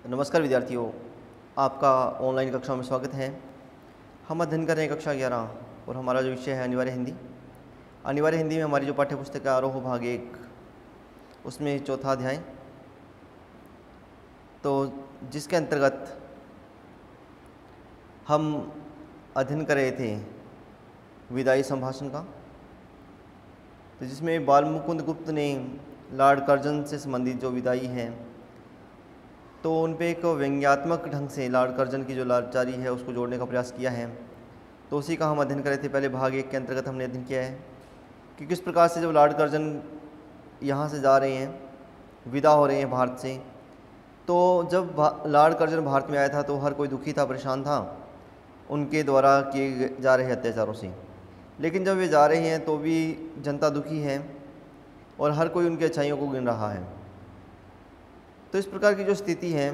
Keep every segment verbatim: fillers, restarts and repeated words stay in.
नमस्कार विद्यार्थियों, आपका ऑनलाइन कक्षा में स्वागत है। हम अध्ययन कर रहे हैं कक्षा ग्यारह और हमारा जो विषय है अनिवार्य हिंदी। अनिवार्य हिंदी में हमारी जो पाठ्य पुस्तक है आरोह भाग एक, उसमें चौथा अध्याय, तो जिसके अंतर्गत हम अध्ययन कर रहे थे विदाई संभाषण का, तो जिसमें बाल मुकुंद गुप्त ने लॉर्ड कर्जन से संबंधित जो विदाई है तो उन पे एक व्यंग्यात्मक ढंग से लॉर्ड कर्जन की जो लाचारी है उसको जोड़ने का प्रयास किया है। तो उसी का हम अध्ययन कर रहे थे। पहले भाग एक के अंतर्गत हमने अध्ययन किया है कि किस प्रकार से जब लॉर्ड कर्जन यहाँ से जा रहे हैं, विदा हो रहे हैं भारत से, तो जब लॉर्ड कर्जन भारत में आया था तो हर कोई दुखी था, परेशान था उनके द्वारा किए जा रहे अत्याचारों से। लेकिन जब वे जा रहे हैं तो भी जनता दुखी है और हर कोई उनकी अच्छाइयों को गिन रहा है। तो इस प्रकार की जो स्थिति है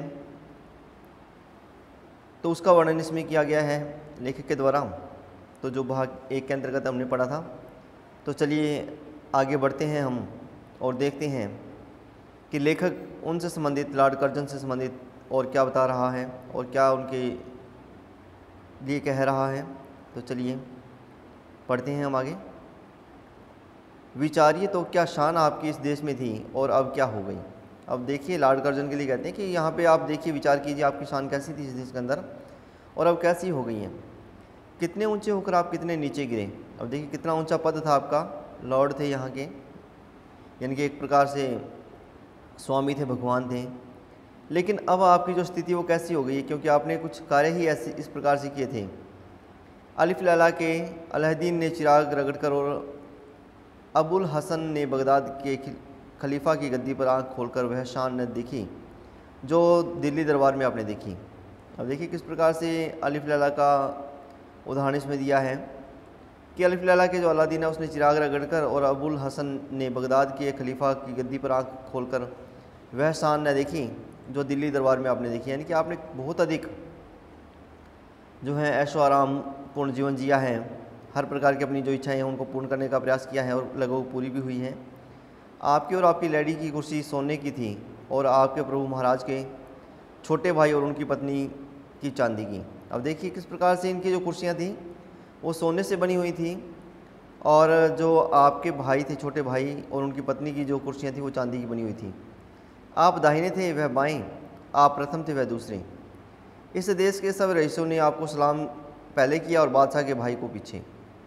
तो उसका वर्णन इसमें किया गया है लेखक के द्वारा। तो जो भाग एक के अंतर्गत हमने पढ़ा था, तो चलिए आगे बढ़ते हैं हम और देखते हैं कि लेखक उनसे संबंधित, लॉर्ड कर्जन से संबंधित और क्या बता रहा है और क्या उनके लिए कह रहा है। तो चलिए पढ़ते हैं हम आगे। विचारिए तो क्या शान आपकी इस देश में थी और अब क्या हो गई। अब देखिए, लॉर्ड कर्जन के लिए कहते हैं कि यहाँ पे आप देखिए, विचार कीजिए आपकी शान कैसी थी इस देश के अंदर और अब कैसी हो गई है। कितने ऊंचे होकर आप कितने नीचे गिरे। अब देखिए कितना ऊंचा पद था आपका, लॉर्ड थे यहाँ के, यानी कि एक प्रकार से स्वामी थे, भगवान थे। लेकिन अब आपकी जो स्थिति वो कैसी हो गई है, क्योंकि आपने कुछ कार्य ही ऐसे इस प्रकार से किए थे। अलिफ लैला के अलाउद्दीन ने चिराग रगड़कर और अबुल हसन ने बगदाद के खलीफा की गद्दी पर आंख खोलकर वह शान न देखी जो दिल्ली दरबार में आपने देखी। अब देखिए किस प्रकार से अलिफ लैला का उदाहरण इसमें दिया है कि अलिफ लैला के जो अलाउद्दीन है उसने चिराग रगड़कर और अबुल हसन ने बगदाद के खलीफा की गद्दी पर आंख खोलकर वह शान न देखी जो दिल्ली दरबार में आपने देखी। यानी कि आपने बहुत अधिक जो है ऐशो आराम पूर्ण जीवन जिया है, हर प्रकार की अपनी जो इच्छाएं हैं उनको पूर्ण करने का प्रयास किया है और लगभग पूरी भी हुई है। आपकी और आपकी लैडी की कुर्सी सोने की थी और आपके प्रभु महाराज के छोटे भाई और उनकी पत्नी की चांदी की। अब देखिए किस प्रकार से इनकी जो कुर्सियां थी वो सोने से बनी हुई थी और जो आपके भाई थे, छोटे भाई और उनकी पत्नी की जो कुर्सियां थी वो चांदी की बनी हुई थी। आप दाहिने थे वह बाएं, आप प्रथम थे वह दूसरे। इस देश के सब रईसों ने आपको सलाम पहले किया और बादशाह के भाई को पीछे।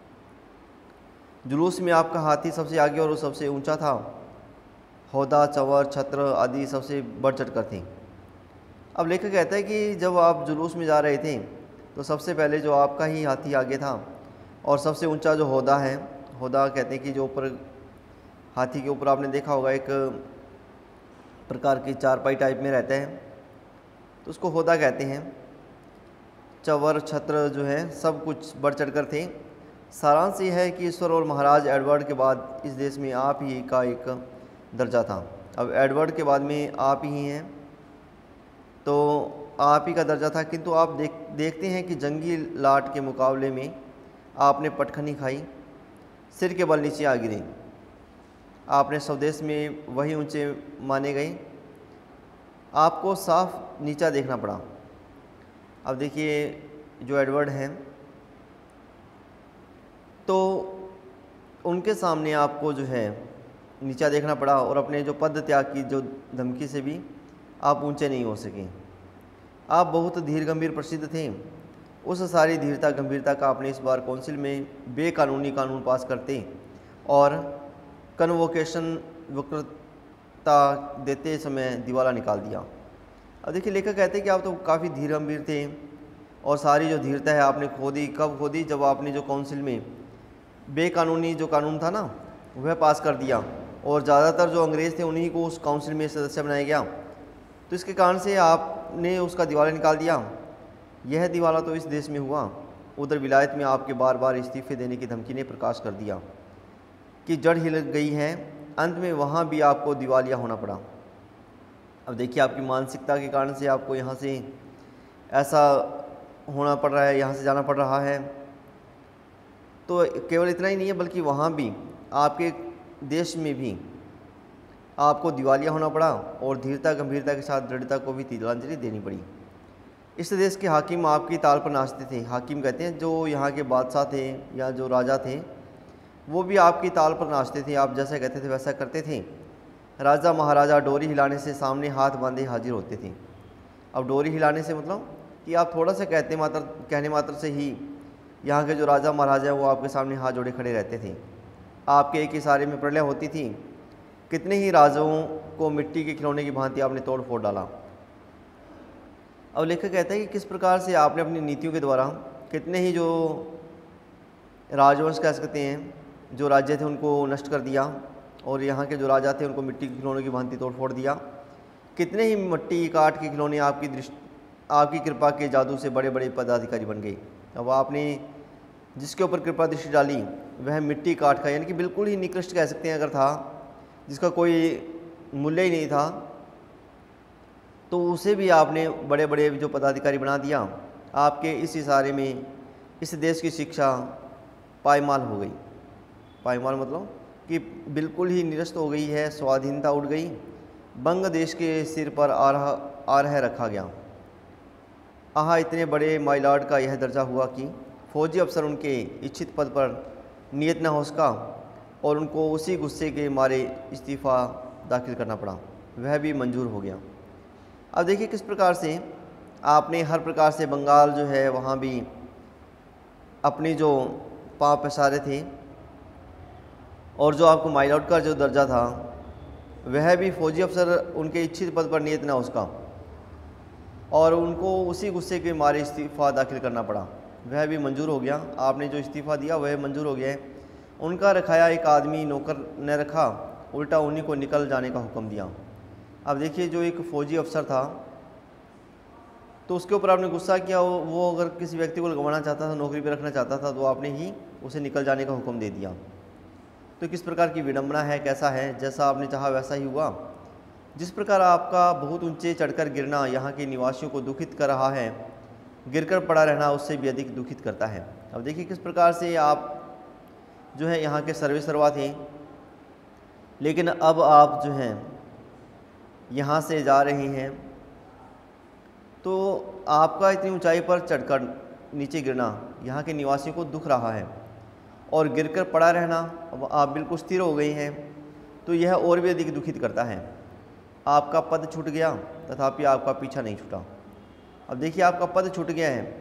जुलूस में आपका हाथी सबसे आगे और वो सबसे ऊंचा था। होदा, चंवर, छत्र आदि सबसे बढ़ चढ़ कर थे। अब लेखक कहता है कि जब आप जुलूस में जा रहे थे तो सबसे पहले जो आपका ही हाथी आगे था और सबसे ऊंचा जो होदा है, होदा कहते हैं कि जो ऊपर हाथी के ऊपर आपने देखा होगा एक प्रकार की चारपाई टाइप में रहता है, तो उसको होदा कहते हैं। चंवर, छत्र जो है सब कुछ बढ़ चढ़ कर थे। सारांश ये है कि ईश्वर और महाराज एडवर्ड के बाद इस देश में आप ही का एक दर्जा था। अब एडवर्ड के बाद में आप ही हैं तो आप ही का दर्जा था, किंतु आप देख देखते हैं कि जंगी लाट के मुकाबले में आपने पटखनी खाई, सिर के बल नीचे आ गिरे। आपने स्वदेश में वही ऊंचे माने गए, आपको साफ नीचा देखना पड़ा। अब देखिए जो एडवर्ड हैं तो उनके सामने आपको जो है नीचा देखना पड़ा और अपने जो पद त्याग की जो धमकी से भी आप ऊंचे नहीं हो सके। आप बहुत धीर गंभीर प्रसिद्ध थे। उस सारी धीरता गंभीरता का आपने इस बार काउंसिल में बेकानूनी कानून पास करते और कन्वोकेशन वक्रता देते समय दिवाला निकाल दिया। अब देखिए लेखक कहते हैं कि आप तो काफ़ी धीर गंभीर थे और सारी जो धीरता है आपने खो दी। कब खो दी? जब आपने जो काउंसिल में बेकानूनी जो कानून था ना वह पास कर दिया और ज़्यादातर जो अंग्रेज़ थे उन्हीं को उस काउंसिल में सदस्य बनाया गया, तो इसके कारण से आपने उसका दिवाला निकाल दिया। यह दिवाला तो इस देश में हुआ, उधर विलायत में आपके बार बार इस्तीफे देने की धमकी ने प्रकाश कर दिया कि जड़ हिल गई है। अंत में वहाँ भी आपको दिवालिया होना पड़ा। अब देखिए आपकी मानसिकता के कारण से आपको यहाँ से ऐसा होना पड़ रहा है, यहाँ से जाना पड़ रहा है। तो केवल इतना ही नहीं है बल्कि वहाँ भी आपके देश में भी आपको दिवालिया होना पड़ा और धीरता गंभीरता के साथ दृढ़ता को भी तिलांजलि देनी पड़ी। इस देश के हाकिम आपकी ताल पर नाचते थे। हाकिम कहते हैं जो यहाँ के बादशाह थे या जो राजा थे वो भी आपकी ताल पर नाचते थे, आप जैसा कहते थे वैसा करते थे। राजा महाराजा डोरी हिलाने से सामने हाथ बांधे हाजिर होते थे। अब डोरी हिलाने से मतलब कि आप थोड़ा सा कहते मात्र कहने मात्र से ही यहाँ के जो राजा महाराजा वो आपके सामने हाथ जोड़े खड़े रहते थे। आपके एक इशारे में प्रलय होती थी। कितने ही राजाओं को मिट्टी के खिलौने की भांति आपने तोड़ फोड़ डाला। अब लेखक कहता है कि किस प्रकार से आपने अपनी नीतियों के द्वारा कितने ही जो राजवंश कह सकते हैं जो राज्य थे उनको नष्ट कर दिया और यहाँ के जो राजा थे उनको मिट्टी के खिलौनों की भांति तोड़ फोड़ दिया। कितने ही मिट्टी काट के खिलौने आपकी दृष्टि आपकी कृपा के जादू से बड़े बड़े पदाधिकारी बन गए। अब आपने जिसके ऊपर कृपा दृष्टि डाली वह मिट्टी काट का यानी कि बिल्कुल ही निकृष्ट कह सकते हैं अगर था, जिसका कोई मूल्य ही नहीं था, तो उसे भी आपने बड़े बड़े जो पदाधिकारी बना दिया। आपके इस इशारे में इस देश की शिक्षा पायमाल हो गई। पायमाल मतलब कि बिल्कुल ही निरस्त हो गई है, स्वाधीनता उड़ गई, बंग देश के सिर पर आरह आरह रखा गया। आहा इतने बड़े माइलॉर्ड का यह दर्जा हुआ कि फौजी अफसर उनके इच्छित पद पर नियत न हो सका और उनको उसी गुस्से के मारे इस्तीफ़ा दाखिल करना पड़ा, वह भी मंजूर हो गया। अब देखिए किस प्रकार से आपने हर प्रकार से बंगाल जो है वहाँ भी अपनी जो पाँव पसारे थे और जो आपको माइलॉर्ड का जो दर्जा था वह भी फौजी अफसर उनके इच्छित पद पर नियत न हो सका और उनको उसी गुस्से के मारे इस्तीफ़ा दाखिल करना पड़ा, वह भी मंजूर हो गया। आपने जो इस्तीफ़ा दिया वह मंजूर हो गया है। उनका रखाया एक आदमी नौकर न रखा, उल्टा उन्हीं को निकल जाने का हुक्म दिया। अब देखिए जो एक फ़ौजी अफसर था तो उसके ऊपर आपने गुस्सा किया, वो, वो अगर किसी व्यक्ति को लगवाना चाहता था, नौकरी पर रखना चाहता था तो आपने ही उसे निकल जाने का हुक्म दे दिया। तो किस प्रकार की विडंबना है, कैसा है, जैसा आपने चाहा वैसा ही हुआ। जिस प्रकार आपका बहुत ऊंचे चढ़कर गिरना यहाँ के निवासियों को दुखित कर रहा है, गिरकर पड़ा रहना उससे भी अधिक दुखित करता है। अब देखिए किस प्रकार से आप जो है यहाँ के सर्वे सर्वा थे, लेकिन अब आप जो हैं यहाँ से जा रहे हैं तो आपका इतनी ऊंचाई पर चढ़कर नीचे गिरना यहाँ के निवासियों को दुख रहा है और गिरकर पड़ा रहना, अब आप बिल्कुल स्थिर हो गए हैं तो यह और भी अधिक दुखित करता है। आपका पद छूट गया तथापि आपका पीछा नहीं छूटा। अब देखिए आपका पद छूट गया है,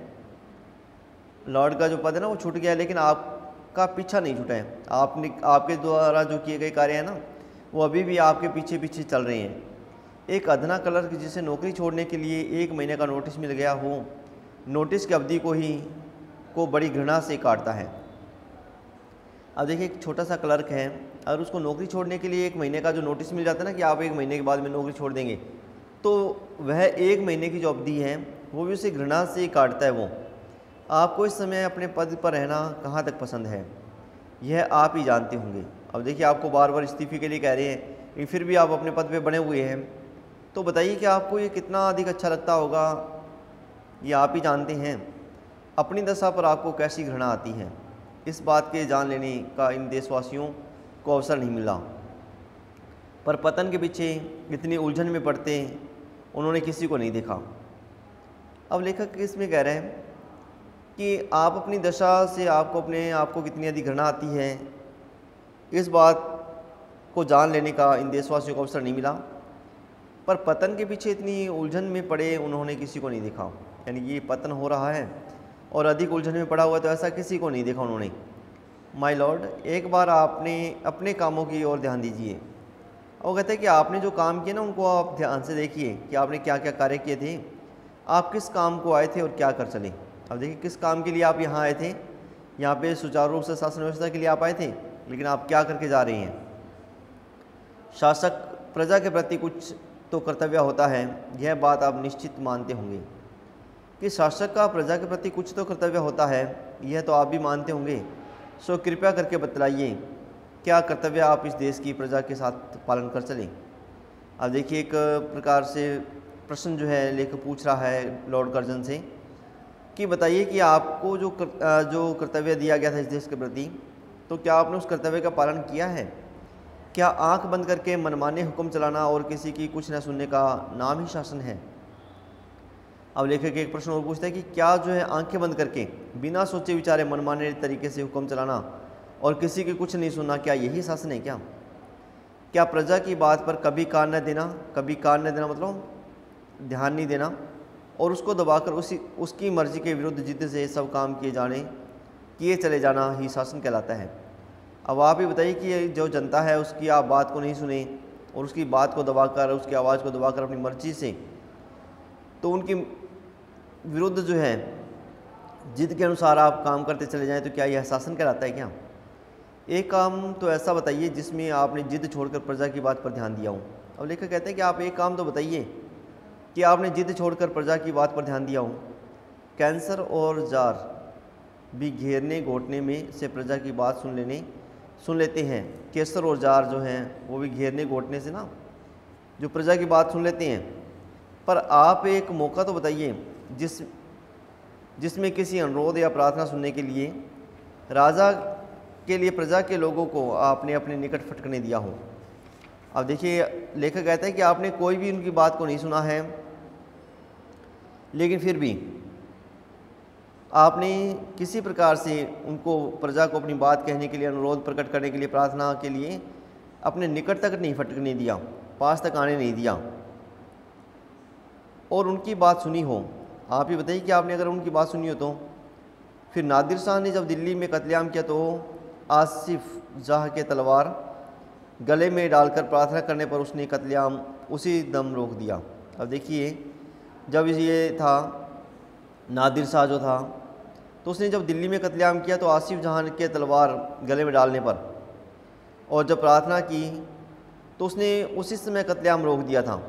लॉर्ड का जो पद है ना वो छूट गया है, लेकिन आपका पीछा नहीं छूटा है। आपने आपके द्वारा जो किए गए कार्य हैं ना वो अभी भी आपके पीछे पीछे चल रहे हैं। एक अदना क्लर्क जिसे नौकरी छोड़ने के लिए एक महीने का नोटिस मिल गया हो, नोटिस की अवधि को ही को बड़ी घृणा से काटता है। अब देखिए एक छोटा सा क्लर्क है, अगर उसको नौकरी छोड़ने के लिए एक महीने का जो नोटिस मिल जाता है ना कि आप एक महीने के बाद में नौकरी छोड़ देंगे, तो वह एक महीने की जो अवधि है वो भी उसे घृणा से काटता है। वो आपको इस समय अपने पद पर रहना कहाँ तक पसंद है यह आप ही जानते होंगे। अब देखिए आपको बार बार इस्तीफे के लिए कह रहे हैं, लेकिन फिर भी आप अपने पद पे बने हुए हैं, तो बताइए कि आपको ये कितना अधिक अच्छा लगता होगा, ये आप ही जानते हैं। अपनी दशा पर आपको कैसी घृणा आती है, इस बात के जान लेने का इन देशवासियों को अवसर नहीं मिला। पर पतन के पीछे इतनी उलझन में पड़ते उन्होंने किसी को नहीं देखा। अब लेखक इसमें कह रहे हैं कि आप अपनी दशा से आपको अपने आप को कितनी अधिक घृणा आती है, इस बात को जान लेने का इन देशवासियों को अवसर नहीं मिला। पर पतन के पीछे इतनी उलझन में पड़े उन्होंने किसी को नहीं देखा, यानी ये पतन हो रहा है और अधिक उलझन में पड़ा हुआ तो ऐसा किसी को नहीं देखा उन्होंने। माय लॉर्ड, एक बार आपने अपने कामों की ओर ध्यान दीजिए। वो कहते हैं कि आपने जो काम किए ना उनको आप ध्यान से देखिए कि आपने क्या क्या कार्य किए थे, आप किस काम को आए थे और क्या कर चले। अब देखिए किस काम के लिए आप यहाँ आए थे, यहाँ पे सुचारू रूप से शासन व्यवस्था के लिए आप आए थे, लेकिन आप क्या करके जा रहे हैं। शासक प्रजा के प्रति कुछ तो कर्तव्य होता है, यह बात आप निश्चित मानते होंगे कि शासक का प्रजा के प्रति कुछ तो कर्तव्य होता है, यह तो आप भी मानते होंगे। सो कृपया करके बतलाइए क्या कर्तव्य आप इस देश की प्रजा के साथ पालन कर चलें। अब देखिए एक प्रकार से प्रश्न जो है लेखक पूछ रहा है लॉर्ड कर्जन से कि बताइए कि आपको जो कर, जो कर्तव्य दिया गया था इस देश के प्रति, तो क्या आपने उस कर्तव्य का पालन किया है। क्या आंख बंद करके मनमाने हुक्म चलाना और किसी की कुछ न सुनने का नाम ही शासन है? अब लेखक एक प्रश्न और पूछता है कि क्या जो है आंखें बंद करके बिना सोचे विचारे मनमाने तरीके से हुक्म चलाना और किसी की कुछ नहीं सुनना, क्या यही शासन है? क्या क्या प्रजा की बात पर कभी कान न देना, कभी कान न देना मतलब ध्यान नहीं देना, और उसको दबाकर उसी उसकी मर्जी के विरुद्ध जिद से सब काम किए जाने किए चले जाना ही शासन कहलाता है। अब आप ही बताइए कि ये जो जनता है उसकी आप बात को नहीं सुने और उसकी बात को दबाकर, उसकी आवाज़ को दबाकर अपनी मर्जी से तो उनकी विरुद्ध जो है जिद के अनुसार आप काम करते चले जाएं, तो क्या यह शासन कहलाता है? क्या एक काम तो ऐसा बताइए जिसमें आपने जिद छोड़कर प्रजा की बात पर ध्यान दिया हो। अब लेखक कहते हैं कि आप एक काम तो बताइए कि आपने जिद छोड़कर प्रजा की बात पर ध्यान दिया हो। कैंसर और जार भी घेरने घोटने में से प्रजा की बात सुन लेने सुन लेते हैं। कैंसर और जार जो हैं वो भी घेरने घोटने से ना जो प्रजा की बात सुन लेते हैं। पर आप एक मौका तो बताइए जिस जिसमें किसी अनुरोध या प्रार्थना सुनने के लिए राजा के लिए प्रजा के लोगों को आपने अपने निकट फटकने दिया हो। अब देखिए लेखक कहता है कि आपने कोई भी उनकी बात को नहीं सुना है, लेकिन फिर भी आपने किसी प्रकार से उनको प्रजा को अपनी बात कहने के लिए, अनुरोध प्रकट करने के लिए, प्रार्थना के लिए अपने निकट तक नहीं फटकने दिया, पास तक आने नहीं दिया और उनकी बात सुनी हो। आप ही बताइए कि आपने अगर उनकी बात सुनी हो तो फिर नादिर शाह ने जब दिल्ली में कत्लेआम किया तो आसिफ जाह के तलवार गले में डालकर प्रार्थना करने पर उसने कत्लेआम उसी दम रोक दिया। अब देखिए जब ये था नादिर शाह जो था तो उसने जब दिल्ली में कत्लेआम किया तो आसिफ जहां के तलवार गले में डालने पर और जब प्रार्थना की तो उसने उसी समय कत्लेआम रोक दिया था।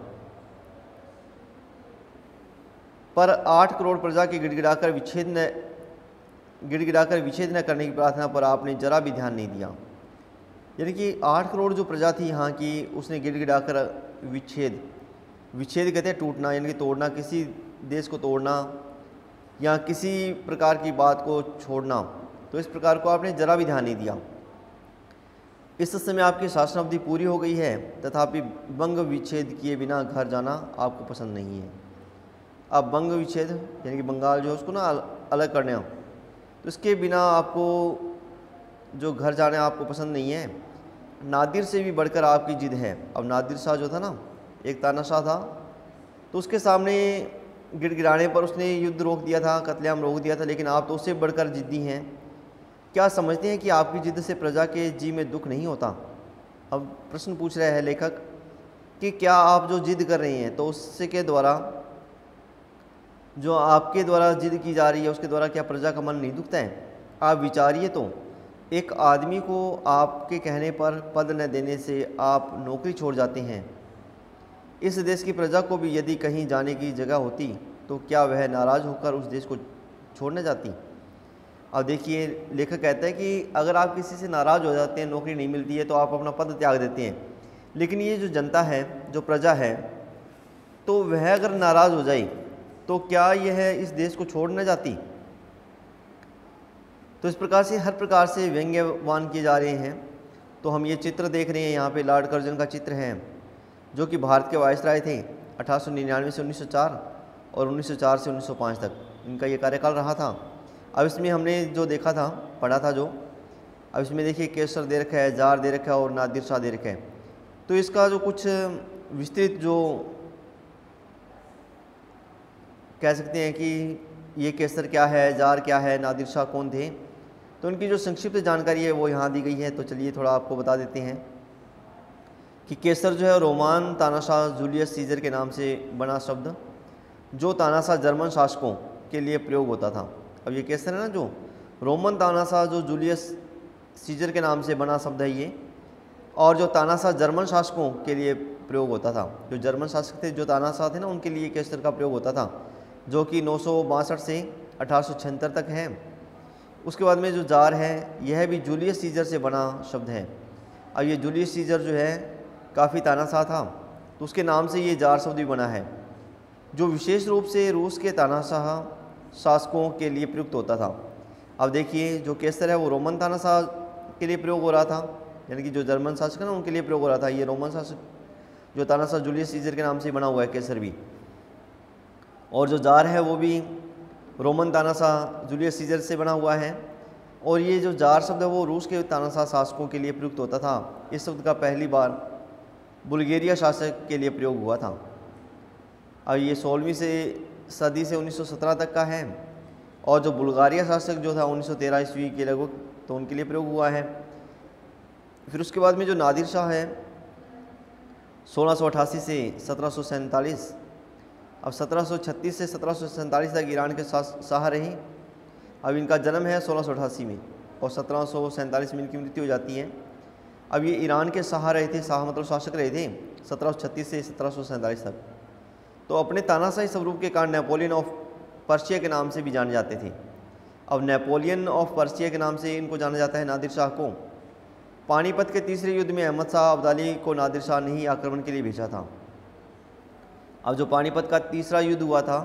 पर आठ करोड़ प्रजा के गिड़गिड़ाकर विच्छेद न गिड़गिड़ाकर विच्छेद न करने की प्रार्थना पर आपने जरा भी ध्यान नहीं दिया। यानी कि आठ करोड़ जो प्रजा थी यहाँ की, उसने गिड़गिड़ाकर विच्छेद विच्छेद कहते हैं टूटना, यानी कि तोड़ना, किसी देश को तोड़ना या किसी प्रकार की बात को छोड़ना, तो इस प्रकार को आपने जरा भी ध्यान नहीं दिया। इस समय आपकी शासन अवधि पूरी हो गई है, तथापि बंग विच्छेद किए बिना घर जाना आपको पसंद नहीं है। अब बंग विच्छेद यानी कि बंगाल जो है उसको ना अलग करने, तो इसके बिना आपको जो घर जाना आपको पसंद नहीं है। नादिर से भी बढ़कर आपकी जिद है। अब नादिर शाह जो था ना, एक तानाशाह था, तो उसके सामने गिड़गिड़ाने पर उसने युद्ध रोक दिया था, कत्लेआम रोक दिया था, लेकिन आप तो उससे बढ़कर जिद्दी हैं। क्या समझते हैं कि आपकी जिद से प्रजा के जी में दुख नहीं होता? अब प्रश्न पूछ रहे हैं लेखक कि क्या आप जो जिद कर रहे हैं तो उससे के द्वारा जो आपके द्वारा जिद की जा रही है उसके द्वारा क्या प्रजा का मन नहीं दुखता है? आप विचारिए तो एक आदमी को आपके कहने पर पद न देने से आप नौकरी छोड़ जाते हैं। इस देश की प्रजा को भी यदि कहीं जाने की जगह होती तो क्या वह नाराज़ होकर उस देश को छोड़ने जाती? अब देखिए लेखक कहता है कि अगर आप किसी से नाराज़ हो जाते हैं, नौकरी नहीं मिलती है, तो आप अपना पद त्याग देते हैं। लेकिन ये जो जनता है, जो प्रजा है, तो वह अगर नाराज़ हो जाए तो क्या यह इस देश को छोड़ न जाती? तो इस प्रकार से हर प्रकार से व्यंग्यवान किए जा रहे हैं। तो हम ये चित्र देख रहे हैं, यहाँ पे लॉर्ड कर्जन का चित्र है जो कि भारत के वायसराय थे अठारह सौ निन्यानवे से उन्नीस सौ चार और उन्नीस सौ चार से उन्नीस सौ पाँच तक इनका ये कार्यकाल रहा था। अब इसमें हमने जो देखा था, पढ़ा था जो, अब इसमें देखिए केसर दे रखा है, जार दे रखा है और नादिर शाह दे रखा है। तो इसका जो कुछ विस्तृत जो कह सकते हैं कि ये केसर क्या है, जार क्या है, नादिर शाह कौन थे, तो उनकी जो संक्षिप्त जानकारी है वो यहाँ दी गई है। तो चलिए थोड़ा आपको बता देते हैं कि केसर जो है रोमान तानाशाह जूलियस सीजर के नाम से बना शब्द जो तानाशाह जर्मन शासकों के लिए प्रयोग होता था। अब ये केसर है ना, जो रोमन तानाशाह जो जूलियस सीजर के नाम से बना शब्द है ये, और जो तानाशाह जर्मन शासकों के लिए प्रयोग होता था। जो जर्मन शासक थे, जो तानाशाह थे ना, उनके लिए केसर का प्रयोग होता था, जो कि नौ सौ बासठ से अठारह सौ छिहत्तर तक है। उसके बाद में जो जार है, यह भी जूलियस सीजर से बना शब्द है। अब ये जूलियस सीजर जो है काफ़ी तानाशाह था, तो उसके नाम से ये जार शब्द भी बना है, जो विशेष रूप से रूस के तानाशाह शासकों के लिए प्रयुक्त होता था। अब देखिए जो केसर है वो रोमन तानाशाह के लिए प्रयोग हो रहा था, यानी कि जो जर्मन शासक है ना उनके लिए प्रयोग हो रहा था। ये रोमन शासक जो तानाशाह जूलियस सीजर के नाम से बना हुआ है, केसर भी, और जो जार है वो भी रोमन तानाशाह जूलियस सीजर से बना हुआ है। और ये जो जार शब्द है वो रूस के तानाशाह शासकों के लिए प्रयुक्त होता था। इस शब्द का पहली बार बुल्गारिया शासक के लिए प्रयोग हुआ था। और ये सोलहवीं से सदी से उन्नीस सौ सत्रह तक का है। और जो बुल्गारिया शासक जो था उन्नीस सौ तेरह ईस्वी के लगभग, तो उनके लिए प्रयोग हुआ है। फिर उसके बाद में जो नादिर शाह है सोलह सौ अट्ठासी से सत्रह सौ सैंतालीस, अब सत्रह सौ छत्तीस से सत्रह सौ सैंतालीस तक ईरान के शाह रहे। अब इनका जन्म है सोलह सौ अट्ठासी में और सत्रह सौ सैंतालीस में इनकी मृत्यु हो जाती है। अब ये ईरान के शाह रहे थे, शाह मतलब शासक रहे थे सत्रह सौ छत्तीस से सत्रह सौ सैंतालीस तक। तो अपने तानाशाही स्वरूप के कारण नेपोलियन ऑफ पर्शिया के नाम से भी जाने जाते थे। अब नेपोलियन ऑफ पर्शिया के नाम से इनको जाना जाता है नादिर शाह को। पानीपत के तीसरे युद्ध में अहमद शाह अब्दाली को नादिर शाह ने ही आक्रमण के लिए भेजा था। अब जो पानीपत का तीसरा युद्ध हुआ था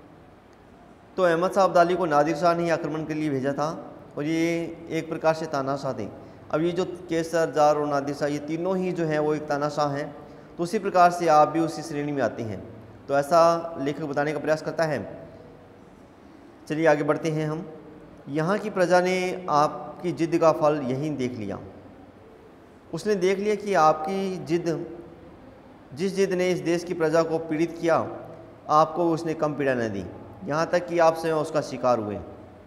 तो अहमद शाह अब्दाली को नादिर शाह ने ही आक्रमण के लिए भेजा था, और ये एक प्रकार से तानाशाह थे। अब ये जो केसर, जार और नादिर शाह ये तीनों ही जो हैं वो एक तानाशाह हैं। तो उसी प्रकार से आप भी उसी श्रेणी में आते हैं। तो ऐसा लेखक बताने का प्रयास करता है। चलिए आगे बढ़ते हैं हम। यहाँ की प्रजा ने आपकी जिद का फल यहीं देख लिया। उसने देख लिया कि आपकी जिद, जिस जिद ने इस देश की प्रजा को पीड़ित किया, आपको उसने कम पीड़ा न दी, यहाँ तक कि आप स्वयं उसका शिकार हुए।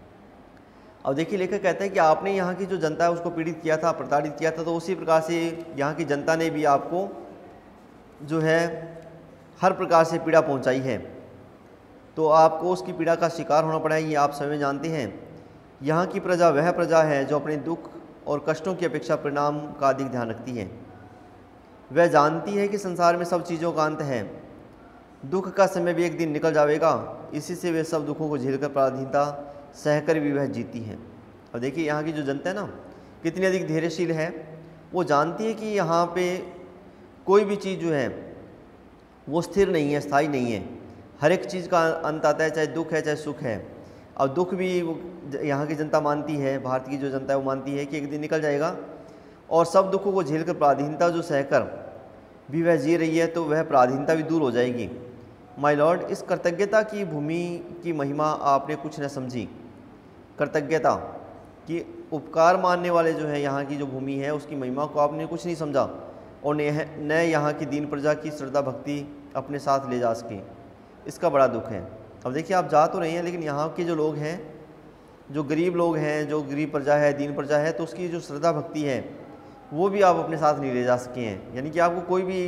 अब देखिए लेखक कहता है कि आपने यहाँ की जो जनता है उसको पीड़ित किया था, प्रताड़ित किया था, तो उसी प्रकार से यहाँ की जनता ने भी आपको जो है हर प्रकार से पीड़ा पहुँचाई है। तो आपको उसकी पीड़ा का शिकार होना पड़ा है, ये आप स्वयं जानते हैं। यहाँ की प्रजा वह प्रजा है जो अपने दुख और कष्टों की अपेक्षा परिणाम का अधिक ध्यान रखती है। वह जानती है कि संसार में सब चीज़ों का अंत है, दुख का समय भी एक दिन निकल जाएगा, इसी से वे सब दुखों को झेलकर पराधीनता सहकर भी वह जीती है। और देखिए यहाँ की जो जनता है ना कितनी अधिक धैर्यशील है। वो जानती है कि यहाँ पे कोई भी चीज़ जो है वो स्थिर नहीं है, स्थायी नहीं है। हर एक चीज़ का अंत आता है, चाहे दुख है चाहे सुख है। और दुख भी वो यहाँ की जनता मानती है, भारत की जो जनता है वो मानती है कि एक दिन निकल जाएगा, और सब दुखों को झेलकर पराधीनता जो सहकर भी वह जी रही है, तो वह पराधीनता भी दूर हो जाएगी। माय लॉर्ड, इस कृतज्ञता की भूमि की महिमा आपने कुछ न समझी। कृतज्ञता कि उपकार मानने वाले जो है यहाँ की जो भूमि है उसकी महिमा को आपने कुछ नहीं समझा, और न यहाँ की दीन प्रजा की श्रद्धा भक्ति अपने साथ ले जा सके, इसका बड़ा दुख है। अब देखिए आप जा तो रहे हैं, लेकिन यहाँ के जो लोग हैं, जो गरीब लोग हैं, जो गरीब प्रजा है, दीन प्रजा है, तो उसकी जो श्रद्धा भक्ति है वो भी आप अपने साथ नहीं ले जा सके हैं। यानी कि आपको कोई भी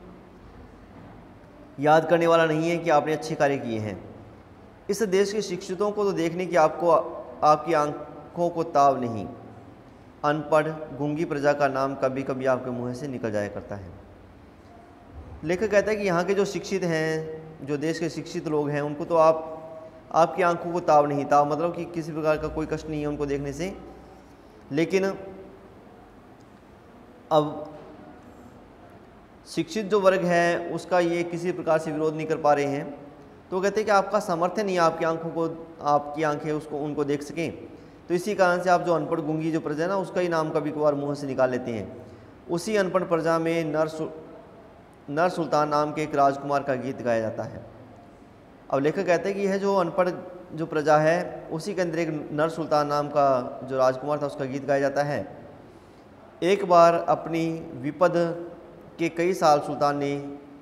याद करने वाला नहीं है कि आपने अच्छे कार्य किए हैं। इस देश के शिक्षितों को तो देखने की आपको आपकी आंखों को ताव नहीं। अनपढ़ गूंगी प्रजा का नाम कभी कभी आपके मुँह से निकल जाया करता है। लेखक कहता है कि यहाँ के जो शिक्षित हैं, जो देश के शिक्षित लोग हैं, उनको तो आप आपकी आंखों को ताव नहीं। ताव मतलब कि किसी प्रकार का कोई कष्ट नहीं है उनको देखने से। लेकिन अब शिक्षित जो वर्ग है उसका ये किसी प्रकार से विरोध नहीं कर पा रहे हैं, तो कहते हैं कि आपका सामर्थ्य नहीं है आपकी आंखों को, आपकी आंखें उसको उनको देख सकें। तो इसी कारण से आप जो अनपढ़ गूंगी जो प्रजा है ना उसका ही नाम कभी कभार मुँह से निकाल लेते हैं। उसी अनपढ़ प्रजा में नर सु, नर सुल्तान नाम के एक राजकुमार का गीत गाया जाता है। अब लेखक कहते हैं कि यह जो अनपढ़ जो प्रजा है उसी के अंदर एक नर सुल्तान नाम का जो राजकुमार था उसका गीत गाया जाता है। एक बार अपनी विपद के कई साल सुल्तान ने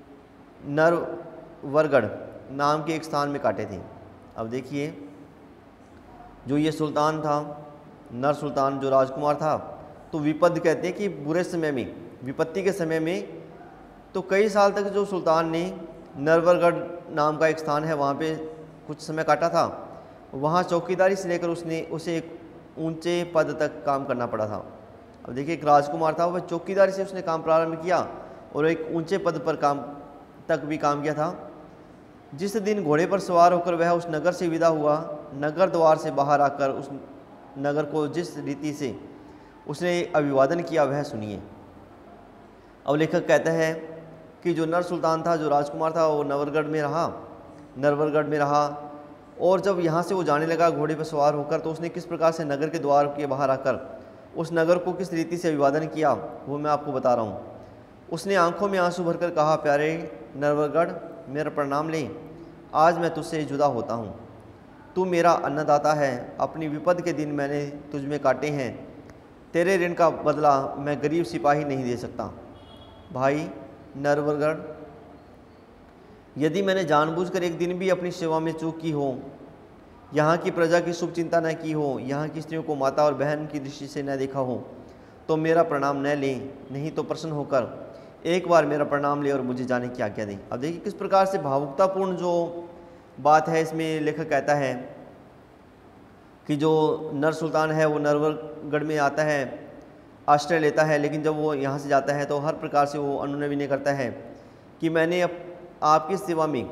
नरवरगढ़ नाम के एक स्थान में काटे थे। अब देखिए जो ये सुल्तान था, नर सुल्तान जो राजकुमार था, तो विपद कहते हैं कि बुरे समय में, विपत्ति के समय में, तो कई साल तक जो सुल्तान ने नरवरगढ़ नाम का एक स्थान है वहाँ पे कुछ समय काटा था। वहाँ चौकीदारी से लेकर उसने उसे एक ऊंचे पद तक काम करना पड़ा था। अब देखिए एक राजकुमार था, वह चौकीदारी से उसने काम प्रारंभ किया और एक ऊंचे पद पर काम तक भी काम किया था। जिस दिन घोड़े पर सवार होकर वह उस नगर से विदा हुआ, नगर द्वार से बाहर आकर उस नगर को जिस रीति से उसने अभिवादन किया वह सुनिए। अब लेखक कहता है कि जो नर सुल्तान था, जो राजकुमार था, वो नवरगढ़ में रहा नरवरगढ़ में रहा और जब यहाँ से वो जाने लगा घोड़े पर सवार होकर, तो उसने किस प्रकार से नगर के द्वार के बाहर आकर उस नगर को किस रीति से अभिवादन किया वो मैं आपको बता रहा हूँ। उसने आंखों में आंसू भरकर कहा, प्यारे नरवरगढ़, मेरा प्रणाम ले, आज मैं तुझसे जुदा होता हूँ। तू मेरा अन्नदाता है, अपनी विपद के दिन मैंने तुझ में काटे हैं, तेरे ऋण का बदला मैं गरीब सिपाही नहीं दे सकता। भाई नरवरगढ़, यदि मैंने जानबूझकर एक दिन भी अपनी सेवा में चूक की हो, यहाँ की प्रजा की शुभ चिंता न की हो, यहाँ की स्त्रियों को माता और बहन की दृष्टि से न देखा हो, तो मेरा प्रणाम न ले, नहीं तो प्रसन्न होकर एक बार मेरा प्रणाम ले और मुझे जाने की आज्ञा दें। अब देखिए किस प्रकार से भावुकतापूर्ण जो बात है इसमें लेखक कहता है कि जो नर सुल्तान है वो नरवरगढ़ में आता है, आश्रय लेता है, लेकिन जब वो यहाँ से जाता है तो हर प्रकार से वो अनुनय विनय करता है कि मैंने अप, आपकी सेवा में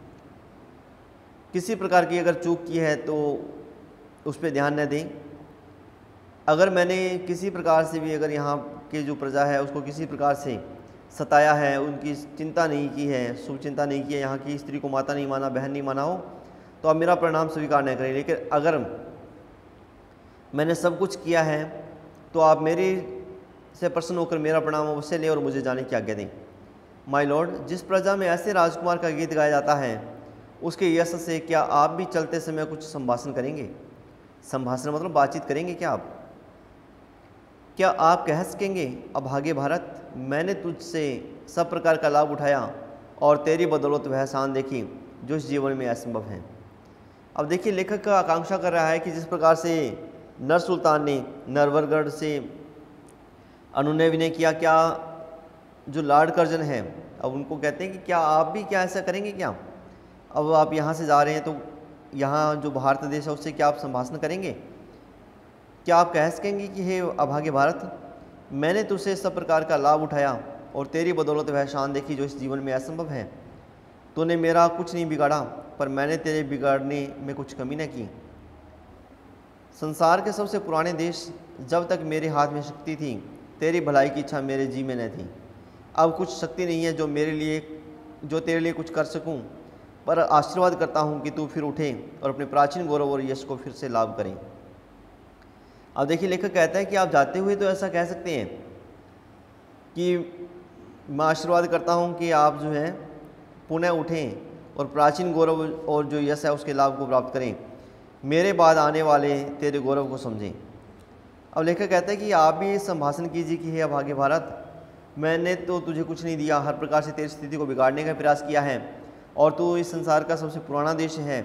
किसी प्रकार की अगर चूक की है तो उस पर ध्यान न दें। अगर मैंने किसी प्रकार से भी अगर यहाँ के जो प्रजा है उसको किसी प्रकार से सताया है, उनकी चिंता नहीं की है, शुभ चिंता नहीं की है, यहाँ की स्त्री को माता नहीं माना, बहन नहीं माना हो, तो आप मेरा प्रणाम स्वीकार न करें। लेकिन अगर मैंने सब कुछ किया है तो आप मेरे से प्रसन्न होकर मेरा प्रणाम अवश्य लें और मुझे जाने की आज्ञा दें। माय लॉर्ड, जिस प्रजा में ऐसे राजकुमार का गीत गाया जाता है उसके यश से क्या आप भी चलते समय कुछ संभाषण करेंगे? संभाषण मतलब बातचीत करेंगे क्या आप? क्या आप कह सकेंगे, अभागे भारत, मैंने तुझसे सब प्रकार का लाभ उठाया और तेरी बदौलत वह शान देखी जो इस जीवन में असंभव है। अब देखिए लेखक का आकांक्षा कर रहा है कि जिस प्रकार से नर सुल्तान ने नरवरगढ़ से अनुनय विनय किया, क्या जो लॉर्ड कर्जन है अब उनको कहते हैं कि क्या आप भी क्या ऐसा करेंगे क्या? अब आप यहाँ से जा रहे हैं तो यहाँ जो भारत देश है उससे क्या आप संभाषण करेंगे? क्या आप कह सकेंगे कि हे अभागे भारत, मैंने तुझसे सब प्रकार का लाभ उठाया और तेरी बदौलत वह शान देखी जो इस जीवन में असंभव है। तूने मेरा कुछ नहीं बिगाड़ा, पर मैंने तेरे बिगाड़ने में कुछ कमी न की। संसार के सबसे पुराने देश, जब तक मेरे हाथ में शक्ति थी तेरी भलाई की इच्छा मेरे जी में न थी। अब कुछ शक्ति नहीं है जो मेरे लिए जो तेरे लिए कुछ कर सकूं, पर आशीर्वाद करता हूं कि तू फिर उठे और अपने प्राचीन गौरव और यश को फिर से लाभ करें। अब देखिए लेखक कहता है कि आप जाते हुए तो ऐसा कह सकते हैं कि मैं आशीर्वाद करता हूं कि आप जो है पुनः उठें और प्राचीन गौरव और जो यश है उसके लाभ को प्राप्त करें, मेरे बाद आने वाले तेरे गौरव को समझें। अब लेखक कहता है कि आप भी संभाषण कीजिए कि हे अभागे भारत, मैंने तो तुझे कुछ नहीं दिया, हर प्रकार से तेरी स्थिति को बिगाड़ने का प्रयास किया है और तू इस संसार का सबसे पुराना देश है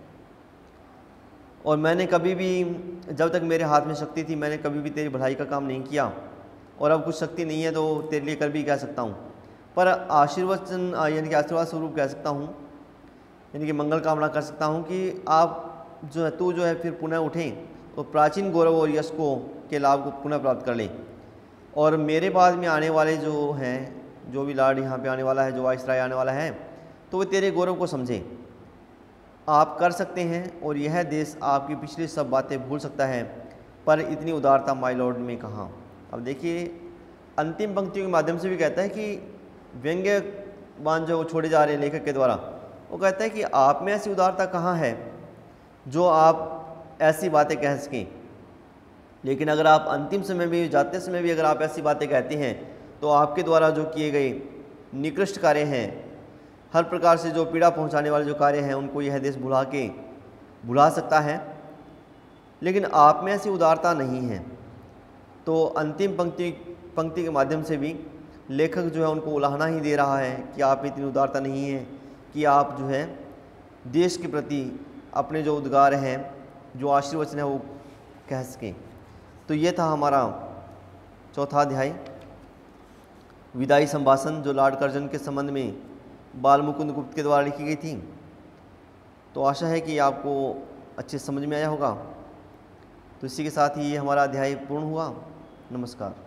और मैंने कभी भी, जब तक मेरे हाथ में शक्ति थी, मैंने कभी भी तेरी भलाई का काम नहीं किया और अब कुछ शक्ति नहीं है तो तेरे लिए कर भी कह सकता हूँ, पर आशीर्वचन यानी कि आशीर्वाद स्वरूप कह सकता हूँ, यानी कि मंगल कामना कर सकता हूँ कि आप जो है तू जो है फिर पुनः उठें और प्राचीन गौरव और यश को के लाभ को पुनः प्राप्त कर लें और मेरे बाद में आने वाले जो हैं, जो भी लॉर्ड यहाँ पे आने वाला है, जो वाइसराय आने वाला है, तो वे तेरे गौरव को समझें। आप कर सकते हैं और यह देश आपकी पिछली सब बातें भूल सकता है, पर इतनी उदारता माय लॉर्ड में कहाँ। अब देखिए अंतिम पंक्तियों के माध्यम से भी कहता है कि व्यंग्यवान जो छोड़े जा रहे हैं लेखक के द्वारा, वो कहता है कि आप में ऐसी उदारता कहाँ है जो आप ऐसी बातें कह सकें। लेकिन अगर आप अंतिम समय में, जाते समय भी अगर आप ऐसी बातें कहते हैं तो आपके द्वारा जो किए गए निकृष्ट कार्य हैं, हर प्रकार से जो पीड़ा पहुंचाने वाले जो कार्य हैं, उनको यह देश भुला के भुला सकता है, लेकिन आप में ऐसी उदारता नहीं है। तो अंतिम पंक्ति पंक्ति के माध्यम से भी लेखक जो है उनको उलाहना ही दे रहा है कि आप में इतनी उदारता नहीं है कि आप जो है देश के प्रति अपने जो उद्गार हैं, जो आशीर्वचन है वो कह सकें। तो ये था हमारा चौथा अध्याय, विदाई संभाषण, जो लॉर्ड कर्जन के संबंध में बाल मुकुंद गुप्त के द्वारा लिखी गई थी। तो आशा है कि आपको अच्छे समझ में आया होगा। तो इसी के साथ ही ये हमारा अध्याय पूर्ण हुआ। नमस्कार।